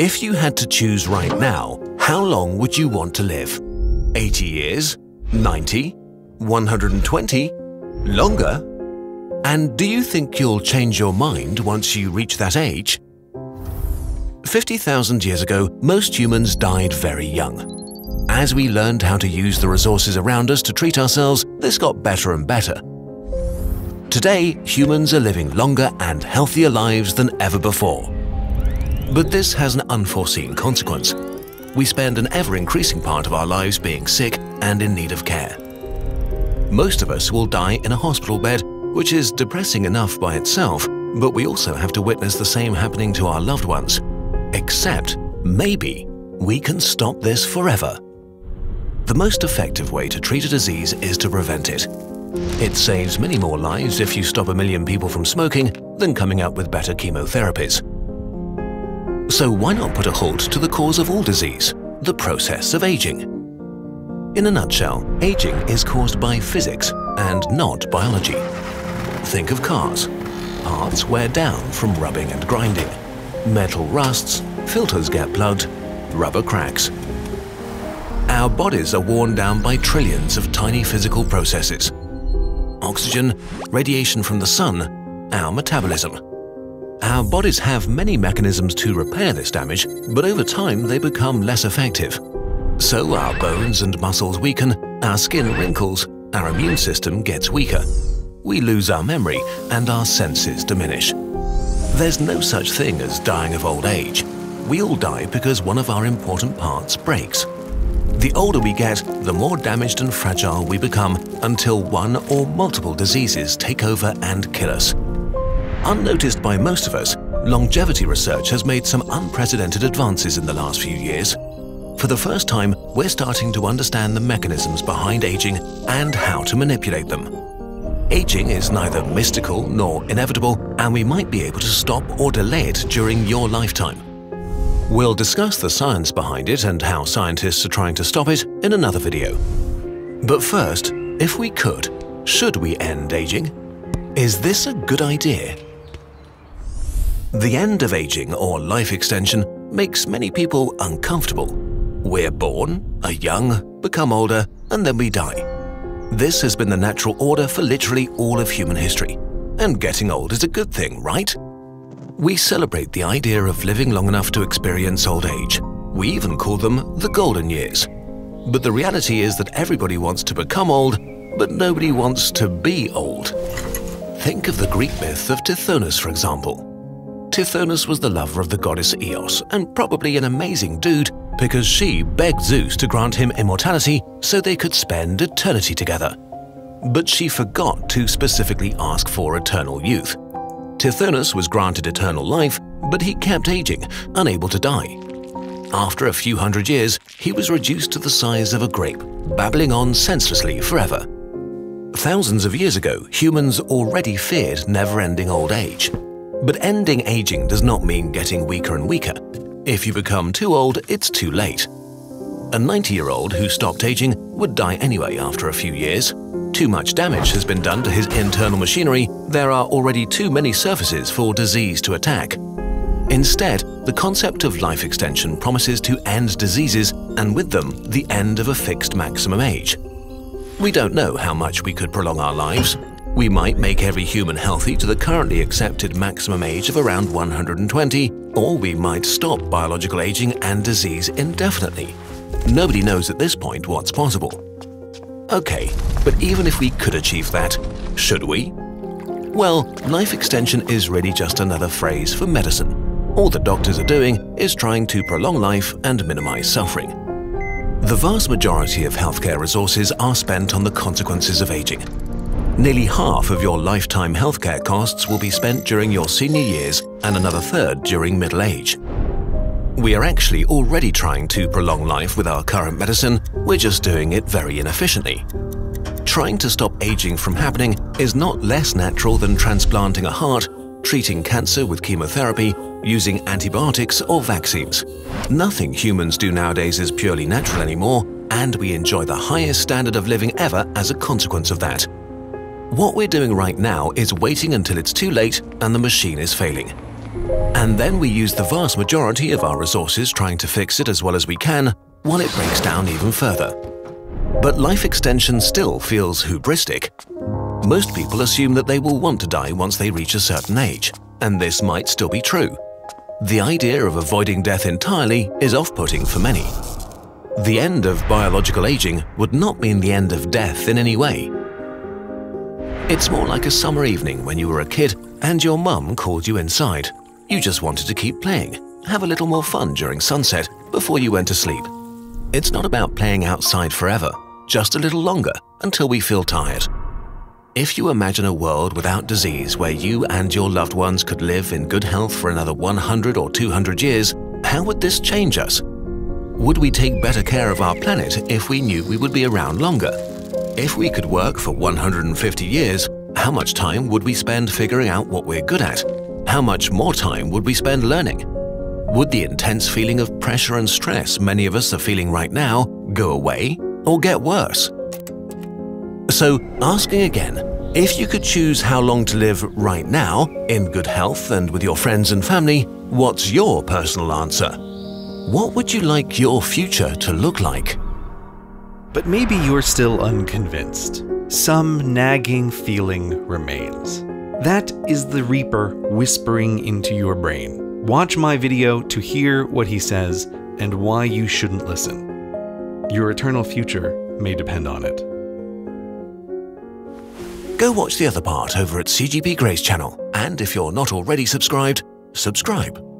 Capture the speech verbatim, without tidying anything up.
If you had to choose right now, how long would you want to live? eighty years? ninety? one hundred twenty? Longer? And do you think you'll change your mind once you reach that age? fifty thousand years ago, most humans died very young. As we learned how to use the resources around us to treat ourselves, this got better and better. Today, humans are living longer and healthier lives than ever before. But this has an unforeseen consequence. We spend an ever-increasing part of our lives being sick and in need of care. Most of us will die in a hospital bed, which is depressing enough by itself, but we also have to witness the same happening to our loved ones. Except, maybe, we can stop this forever. The most effective way to treat a disease is to prevent it. It saves many more lives if you stop a million people from smoking than coming up with better chemotherapies. So why not put a halt to the cause of all disease, the process of aging? In a nutshell, aging is caused by physics and not biology. Think of cars. Parts wear down from rubbing and grinding. Metal rusts, filters get plugged, rubber cracks. Our bodies are worn down by trillions of tiny physical processes. Oxygen, radiation from the sun, our metabolism. Our bodies have many mechanisms to repair this damage, but over time they become less effective. So our bones and muscles weaken, our skin wrinkles, our immune system gets weaker. We lose our memory and our senses diminish. There's no such thing as dying of old age. We all die because one of our important parts breaks. The older we get, the more damaged and fragile we become until one or multiple diseases take over and kill us. Unnoticed by most of us, longevity research has made some unprecedented advances in the last few years. For the first time, we're starting to understand the mechanisms behind aging and how to manipulate them. Aging is neither mystical nor inevitable, and we might be able to stop or delay it during your lifetime. We'll discuss the science behind it and how scientists are trying to stop it in another video. But first, if we could, should we end aging? Is this a good idea? The end of aging or life extension makes many people uncomfortable. We're born, are young, become older, and then we die. This has been the natural order for literally all of human history. And getting old is a good thing, right? We celebrate the idea of living long enough to experience old age. We even call them the golden years. But the reality is that everybody wants to become old, but nobody wants to be old. Think of the Greek myth of Tithonus, for example. Tithonus was the lover of the goddess Eos, and probably an amazing dude because she begged Zeus to grant him immortality so they could spend eternity together. But she forgot to specifically ask for eternal youth. Tithonus was granted eternal life, but he kept aging, unable to die. After a few hundred years, he was reduced to the size of a grape, babbling on senselessly forever. Thousands of years ago, humans already feared never-ending old age. But ending aging does not mean getting weaker and weaker. If you become too old, it's too late. A ninety-year-old who stopped aging would die anyway after a few years. Too much damage has been done to his internal machinery. There are already too many surfaces for disease to attack. Instead, the concept of life extension promises to end diseases and with them, the end of a fixed maximum age. We don't know how much we could prolong our lives. We might make every human healthy to the currently accepted maximum age of around one hundred twenty, or we might stop biological aging and disease indefinitely. Nobody knows at this point what's possible. Okay, but even if we could achieve that, should we? Well, life extension is really just another phrase for medicine. All the doctors are doing is trying to prolong life and minimize suffering. The vast majority of healthcare resources are spent on the consequences of aging. Nearly half of your lifetime healthcare costs will be spent during your senior years and another third during middle age. We are actually already trying to prolong life with our current medicine, we're just doing it very inefficiently. Trying to stop aging from happening is not less natural than transplanting a heart, treating cancer with chemotherapy, using antibiotics or vaccines. Nothing humans do nowadays is purely natural anymore, and we enjoy the highest standard of living ever as a consequence of that. What we're doing right now is waiting until it's too late and the machine is failing. And then we use the vast majority of our resources trying to fix it as well as we can, while it breaks down even further. But life extension still feels hubristic. Most people assume that they will want to die once they reach a certain age, and this might still be true. The idea of avoiding death entirely is off-putting for many. The end of biological aging would not mean the end of death in any way. It's more like a summer evening when you were a kid and your mum called you inside. You just wanted to keep playing, have a little more fun during sunset before you went to sleep. It's not about playing outside forever, just a little longer until we feel tired. If you imagine a world without disease where you and your loved ones could live in good health for another one hundred or two hundred years, how would this change us? Would we take better care of our planet if we knew we would be around longer? If we could work for one hundred fifty years, how much time would we spend figuring out what we're good at? How much more time would we spend learning? Would the intense feeling of pressure and stress many of us are feeling right now go away or get worse? So, asking again, if you could choose how long to live right now, in good health and with your friends and family, what's your personal answer? What would you like your future to look like? But maybe you're still unconvinced. Some nagging feeling remains. That is the Reaper whispering into your brain. Watch my video to hear what he says and why you shouldn't listen. Your eternal future may depend on it. Go watch the other part over at C G P Gray's channel, and if you're not already subscribed, subscribe.